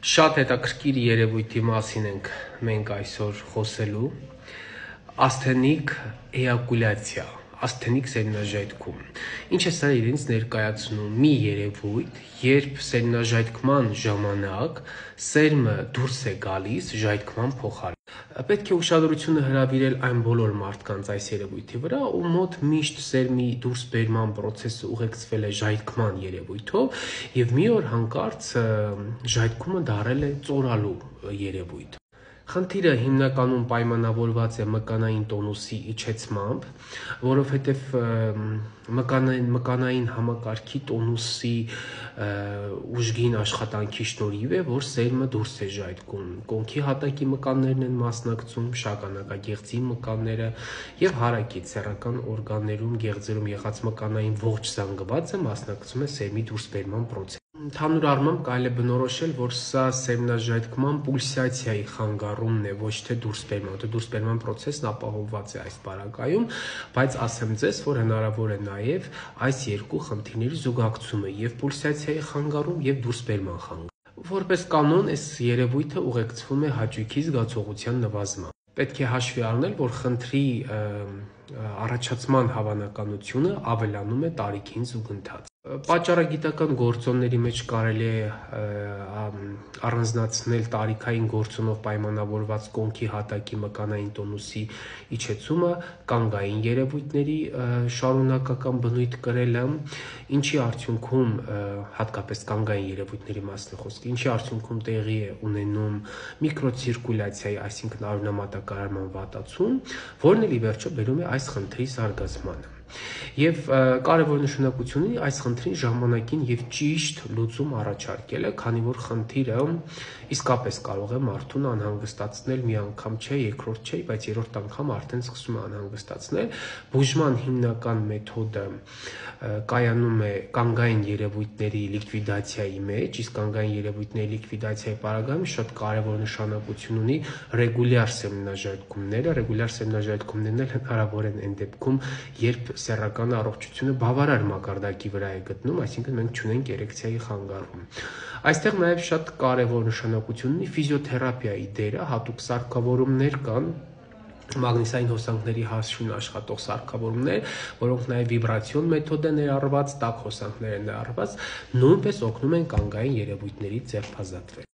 Շատ հետաքրքիր երևույթի մասին ենք մենք այսօր խոսելու, ասթենիկ էյակուլյացիա, ասթենիկ սերմնաժայթքում։ Ինչ է սա իրենց ներկայացնում մի երևույթ, երբ սերմնաժայթքման ժամանակ սերմը դուրս է գալիս ժայթքման փոխարեն։ Պետք է ուշադրությունը հրավիրել այն բոլոր մարդկանց այս երևույթի վրա, ում մոտ միշտ սերմի դուրս բերման process-ը ուղեկցվել է ժայթքման երևույթով եւ մի օր հանկարծ ժայթքումը դարել է ծորալու երևույթ։ Խնդիրը հիմնականում պայմանավորված է մկանային տոնուսի իջեցմամբ, որովհետև մկանային համակարգի տոնուսի ուժգին աշխատանքի շնորհիվ է, որ սերմը դուրս է ժայթքում։ Կոնքի հատակի մկաններն են մասնակցում, շագանակագեղձի մկանները եւ հարակից սեռական օրգաններում, գեղձերում եղած մկանային ողջ զանգվածը մասնակցում է սերմի դուրսբերման process-ին։ Ընդհանուր առմամբ կարելի է բնորոշել, որ սա սերմնաժայթքման պուլսացիայի խանգարումն է, ոչ թե դուրսբերման, դուրսբերման process-ն ապահովված է այս պարագայում, բայց ասեմ ձեզ, որ հնարավոր է նաև այս երկու խնդիրների զուգակցումը եւ պուլսացիայի խանգարում եւ դուրսբերման խանգարում։ Որպես կանոն, այս երևույթը ուղեկցվում է հաճույքի զգացողության նվազմամբ։ Պետք է հաշվի առնել, որ խնդրի առաջացման հավանականությունը ավելանում է տարիքին զուգընթաց։ Պատճառագիտական գործոնների մեջ կարելի է առանձնացնել տարիքային գործոնով պայմանավորված կոնքի հատակի մկանային տոնուսի իջեցումը, կանգային երևույթների շարունակական բնույթ կրելը, ինչի արդյունքում հատկապես կանգային երևույթների մասին խոսքը, ինչի արդյունքում տեղի է ունենում միկրոցիրկուլյացիայի, այսինքն արյունամատակարարման վատացում, որն էլ ի վերջո բերում է այս խնդրի զարգացմանը։ Եվ կարևոր նշանակություն ունի այս խնդրին ժամանակին եւ ճիշտ լուծում առաջարկելը, քանի որ խնդիրը իսկապես կարող է մարդուն անհանգստացնել մի անգամ չէ, երկրորդ չէ, բայց երրորդ անգամ արդեն սկսում է անհանգստացնել։ Բուժման հիմնական մեթոդը կայանում է կանգային երևույթների լիկվիդացիայի մեջ, իսկ կանգային երևույթների լիկվիդացիայի պարագայում շատ կարևոր նշանակություն ունի ռեգուլյար սերմնաժայթքումները։ Ռեգուլյար սերմնաժայթքումներն էլ հնարավոր են այն դեպքում, երբ սեռական առողջությունը բավարար մակարդակի վրա է գտնում, այսինքն մենք չունենք էրեկցիայի խանգարում։ Այստեղ նաև շատ կարևոր նշանակություն ունի ֆիզիոթերապիայի դերը, հատուկ սարքավորումներ կան, մագնիսային հոսանքների հաշվին աշխատող սարքավորումներ, որոնք նաև վիբրացիոն մեթոդ է ներառված, տաք հոսանքներ են ներառված, նույնպես օգնում են կանգային երևույթներից ձերբազատվել։